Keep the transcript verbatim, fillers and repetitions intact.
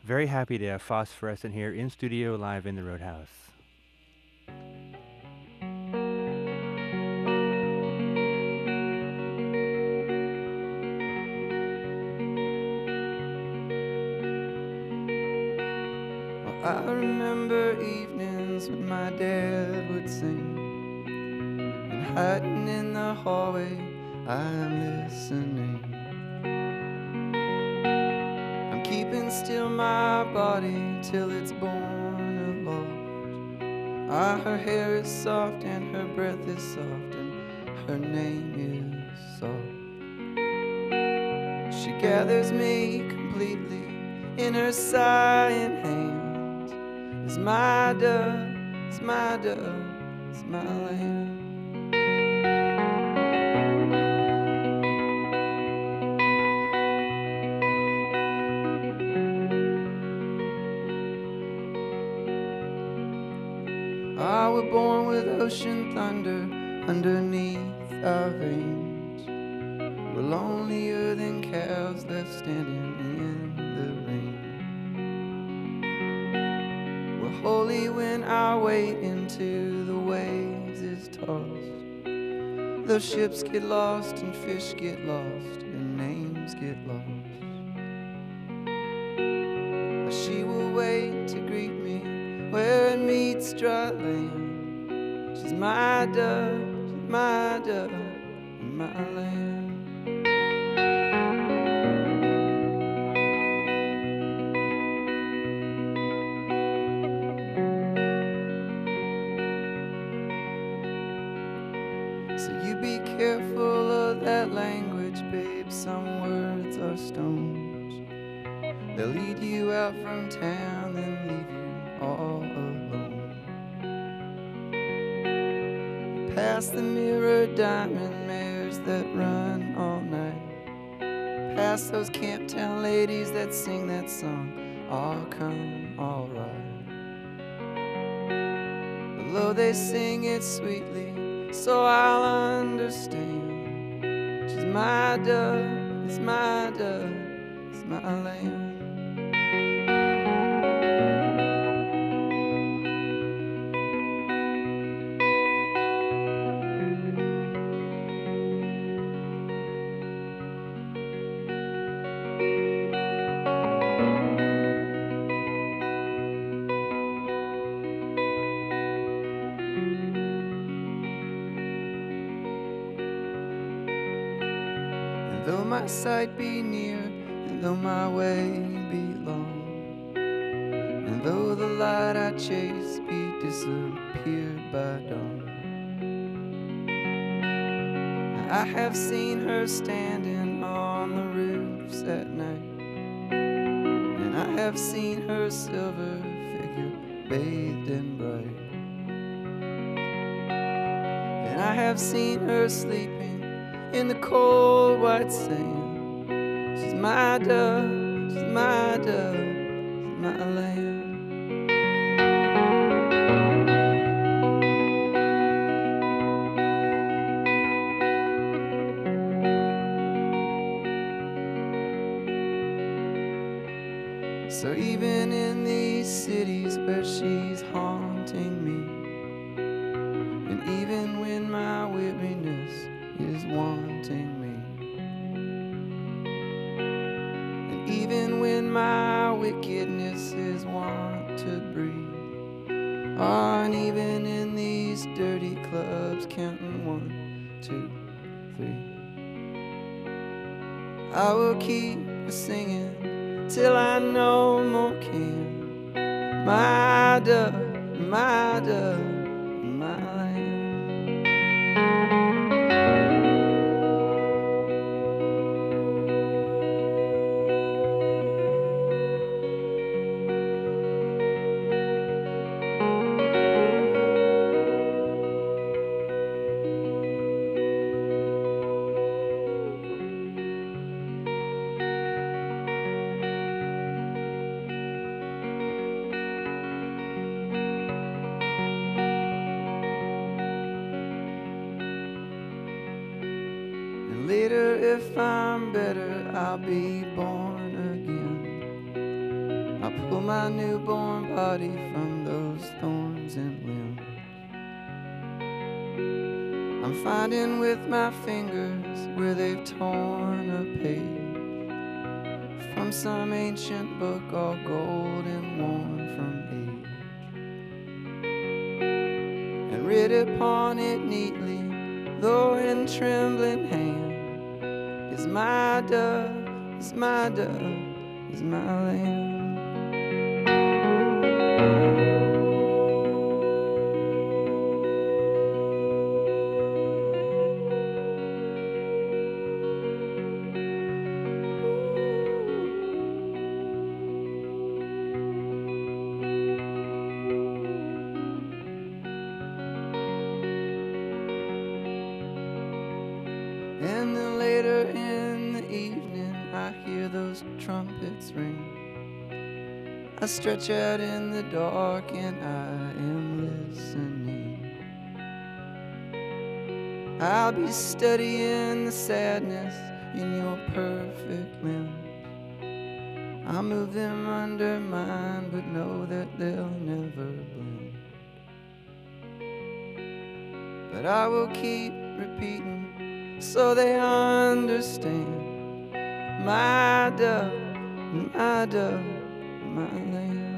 Very happy to have Phosphorescent here in studio live in the Roadhouse. Well, I remember evenings when my dad would sing, and hiding in the hallway I'm listening. I'm keeping still my body till it's born aloft. Ah, her hair is soft and her breath is soft and her name is soft. She gathers me completely in her sighing hands. Is my dove, is my dove, is my lamb. Ah, we're born with ocean thunder underneath our veins. We're lonelier than cows left standing in the rain. We're holy when our weight into the waves is tossed. Those ships get lost and fish get lost and names get lost. She will wait to greet me where it meets dry land. She's my dove, she's my dove, and my lamb. So you be careful of that language, babe. Some words are stones. They'll lead you out from town, then leave you all alone. Past the mirror diamond mares that run all night. Past those Camptown ladies that sing that song, all come all right. Although they sing it sweetly, so I'll understand. She's my dove, it's my dove, it's my lamb. Though my sight be near, and though my way be long, and though the light I chase be disappeared by dawn, I have seen her standing on the roofs at night, and I have seen her silver figure bathed in bright, and I have seen her sleeping in the cold white sand. She's my dove, she's my dove, she's my lamb. So even in these cities where she's haunting me, and even when my weariness is wanting me, and even when my wickedness is want to breathe, oh, and even in these dirty clubs counting one, two, three, I will keep singing till I no more can. My dove, my dove, my lamb. Later, if I'm better, I'll be born again. I'll my newborn body from those thorns and limbs. I'm finding with my fingers where they've torn a page from some ancient book all gold and worn from age, and writ upon it neatly, though in trembling hand, is my dove, is my dove, is my lamb. And then later in the evening I hear those trumpets ring. I stretch out in the dark and I am listening. I'll be studying the sadness in your perfect limbs. I'll move them under mine, but know that they'll never blend. But I will keep repeating so they understand. My dove, my dove, my lamb.